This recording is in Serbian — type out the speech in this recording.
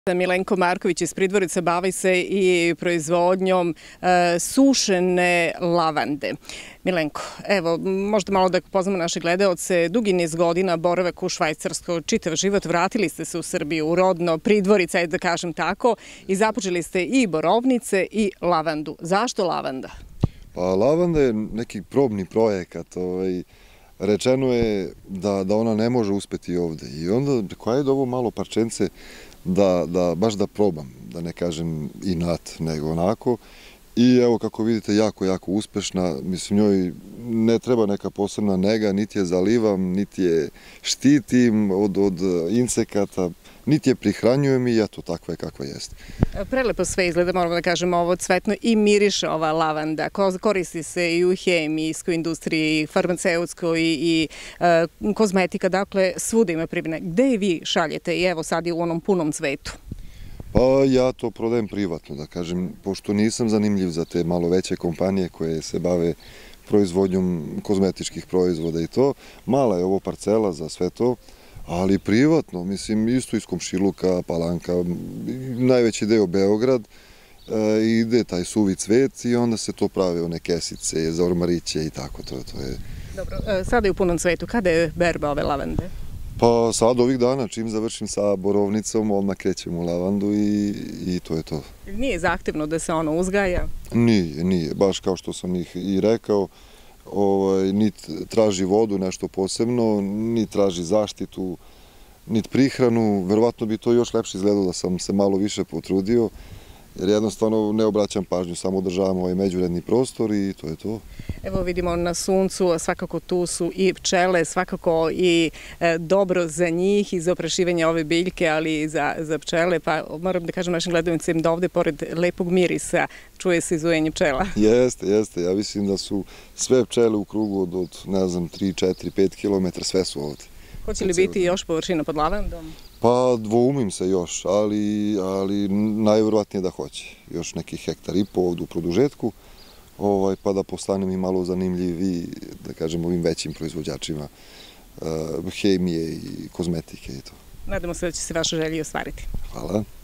Milenko Marković iz Pridvorica bavi se i proizvodnjom sušene lavande. Milenko, evo, možda malo da poznamo naše gledaoce. Dugi niz godina boravak u Švajcarskoj, čitav život, vratili ste se u Srbiju, u rodno Pridvorica, da kažem tako, i započeli ste i borovnice i lavandu. Zašto lavanda? Pa lavanda je neki probni projekat. Rečeno je da ona ne može uspeti ovde. I onda, rekao, ajde ovo malo parčence baš da probam, da ne kažem inat, nego onako. I evo, kako vidite, jako uspešna. Mislim, njoj ne treba neka posebna nega, niti je zalivam, niti je štitim od insekata, niti je prihranjujem i eto, takva je kakva jeste. Prelepo sve izgleda, moramo da kažemo, ovo cvetno i miriše ova lavanda. Koristi se i u hemijskoj industriji, farmaceutskoj i kozmetika, dakle, svuda ima primjene. Gde je vi šaljete i evo sad je u onom punom cvetu? Pa ja to prodajem privatno, da kažem, pošto nisam zanimljiv za te malo veće kompanije koje se bave proizvodnjom kozmetičkih proizvoda i to. Mala je ovo parcela za sve to, ali privatno, mislim, isto iz Komšiluka, Palanka, najveći deo Beograd, ide taj suvi cvet i onda se to prave one kesice za ormariće i tako, to je. Dobro, sada je u punom cvetu, kada je berba ove lavande? Pa sad ovih dana, čim završim sa borovnicom, odmah krećem u lavandu i to je to. Nije zahtevno da se ono uzgaja? Nije, baš kao što sam ih i rekao, niti traži vodu, nešto posebno, niti traži zaštitu, niti prihranu. Verovatno bi to još lepše izgledalo da sam se malo više potrudio, jer jednostavno ne obraćam pažnju, samo održavam ovaj međuredni prostor i to je to. Evo vidimo na suncu, svakako tu su i pčele, svakako i dobro za njih i za oprašivanje ove biljke, ali i za pčele, pa moram da kažem našim gledalcima da ovde, pored lepog mirisa, čuje se izujenje pčela. Jeste, ja mislim da su sve pčele u krugu od ne znam, 3, 4, 5 kilometara, sve su ovde. Hoće li biti još površina pod lavandom? Pa dvoumim se još, ali najverovatnije da hoće. Još neki 1,5 hektara ovde u produžetku, pa da postanem i malo zanimljivi, da kažem, ovim većim proizvođačima hemije i kozmetike i to. Nadamo se da će se vaša želja ostvariti. Hvala.